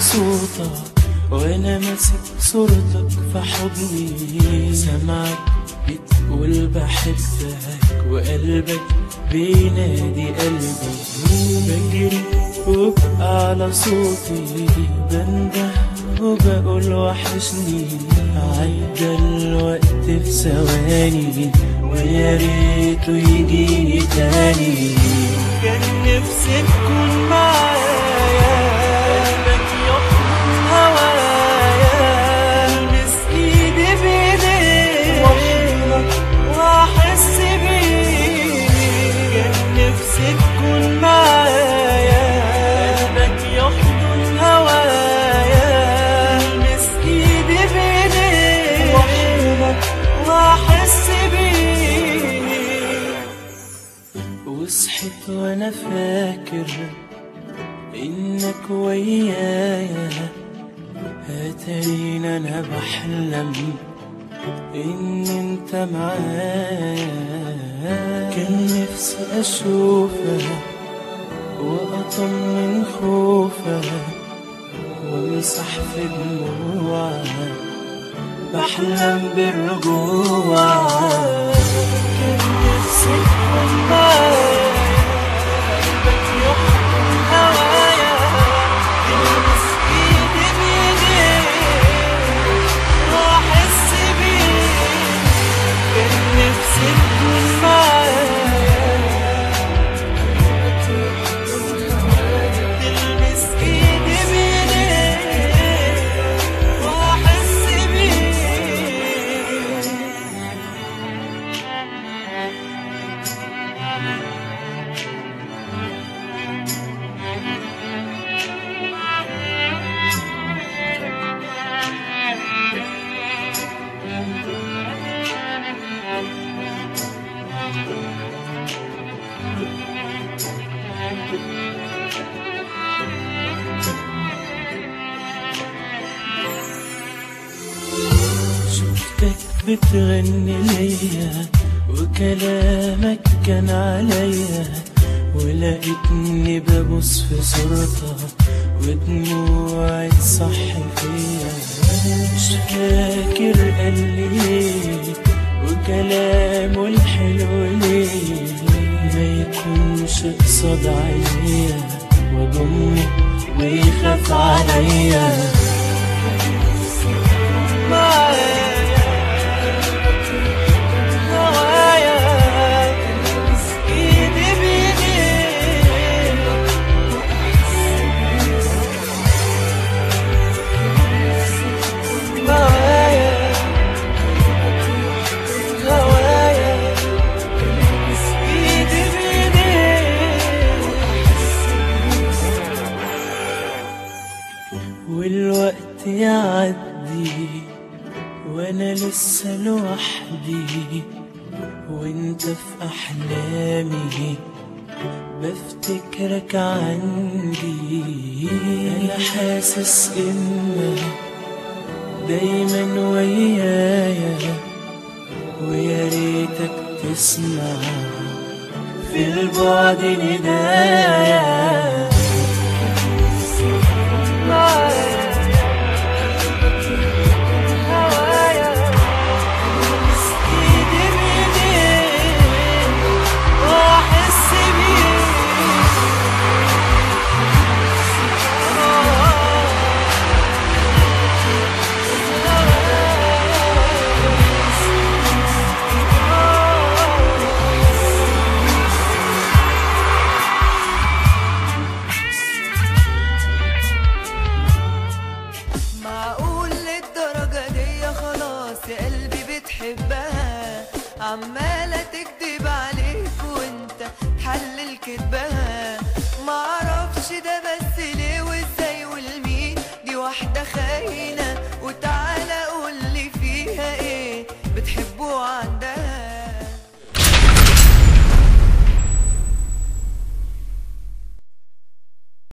صوتك وانا ماسك صورتك في حضني، سامعك بتقول بحبك وقلبك بينادي قلبي، بجري وبقى على صوتي بنده وبقول وحشني، عدى الوقت في ثواني ويا ريته يجيني تاني. كان نفسي تكون معايا، قلبك يحضن هوايا، لمس ايدي بايديك واحضنك واحس بيك. كان نفسي تكون معايا، قلبك يحضن هوايا، لمس ايدي بايديك واحضنك واحس بيك. وصحيت وانا فاكر انك ويايا، اتارينا انا بحلم ان انت معايا. كان نفسي اشوفك واطمن خوفك وامسح في دموعك، بحلم بالرجوع. كان نفسي تكون معايا، قلبك يحضن هوايا، يلمس ايدي بايديك واحس بيك. كان نفسي تكون معايا، قلبك يحضن هوايا، يلمس ايدي بايديك واحس بيك. شفتك بتغني ليا وكلامك كان عليا، ولقيتني ببص في صورتك ودموعي تصحي فيا. مش فاكر قالي ليه وكلامه الحلو ليه، ما يكونش قصاد عينيا وضمه ويخاف عليا. والوقت يعدي وانا لسه لوحدي، وانت في احلامي بفتكرك عندي. انا حاسس انك دايما ويايا، ويا ريتك تسمع في البعد ندايا. عمالة تكدب عليك وانت تحلل كدبها، معرفش ده